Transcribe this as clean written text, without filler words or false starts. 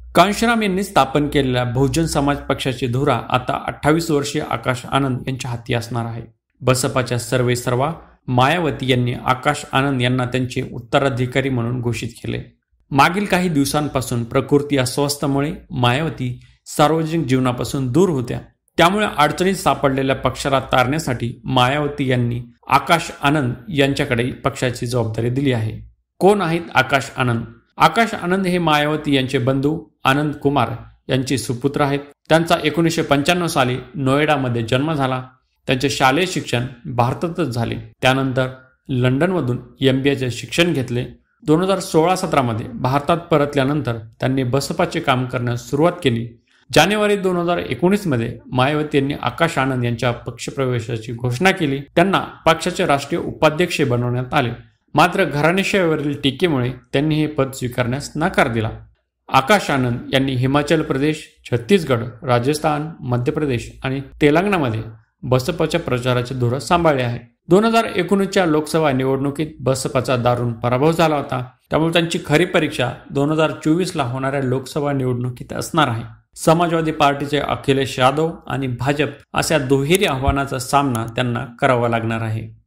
कांशीराम यांनी स्थापन केलेल्या बहुजन समाज पक्षाची धुरा आता 28 वर्षीय आकाश आनंद यांच्या हाती असणार आहे. बसपाच्या सर्वेसर्वा मायावती यांनी आकाश आनंद यांना त्यांचे उत्तराधिकारी म्हणून घोषित केले. मागील काही दिवसांपासून प्रकृती अस्वस्थमुळे मायावती सार्वजनिक जीवनापासून दूर होत्या. त्यामुळे अडचणीत सापडलेल्या पक्षाला तारण्यासाठी मायावती यांनी आकाश आनंद यांच्याकडे पक्षाची जबाबदारी दिली आहे. कोण आहेत आकाश आनंद? आकाश आनंद हे मायावती यांचे बंधू आनंद कुमार यांचे सुपुत्र आहेत. त्यांचा 1995 साली नोएडामध्ये जन्म झाला. त्यांचे शालेय शिक्षण भारतातच झाले. त्यानंतर लंडनमधून MBAचे शिक्षण घेतले. 2016-17 मध्ये भारतात परतल्यानंतर त्यांनी बसपाचे काम करण्यास सुरुवात केली. जानेवारी 2019 मध्ये मायावती यांनी आकाश आनंद यांच्या पक्षप्रवेशाची घोषणा केली. त्यांना पक्षाचे राष्ट्रीय उपाध्यक्ष बनवण्यात आले. मात्र घराणेशाहीवरील टीकेमुळे त्यांनी हे पद स्वीकारण्यास नकार दिला. आकाश आनंद यांनी हिमाचल प्रदेश, छत्तीसगड, राजस्थान, मध्य प्रदेश आणि तेलंगणामध्ये बसपाच्या प्रचाराचे धुरा सांभाळले आहे. 2019च्या लोकसभा निवडणुकीत बसपाचा दारुण पराभव झाला होता. त्यामुळे त्यांची खरी परीक्षा 2024ला होणाऱ्या लोकसभा निवडणुकीत असणार आहे. समाजवादी पार्टीचे अखिलेश यादव आणि भाजप अशा दुहेरी आव्हानाचा सामना त्यांना करावा लागणार आहे.